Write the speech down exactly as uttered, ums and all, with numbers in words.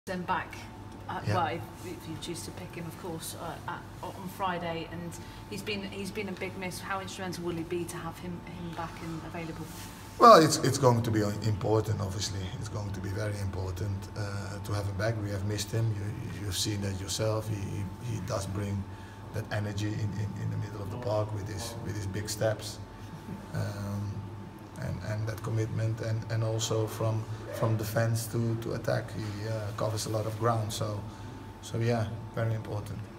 Then back, uh, yeah. well, if, if you choose to pick him, of course, uh, at, on Friday, and he's been he's been a big miss. How instrumental will he be to have him him back and available? Well, it's it's going to be important. Obviously, it's going to be very important uh, to have him back. We have missed him. You, you've seen that yourself. He, he he does bring that energy in, in, in the middle of the park with his with his big steps. Um, And, and that commitment, and, and also from from defense to, to attack, he uh, covers a lot of ground. So, so yeah, very important.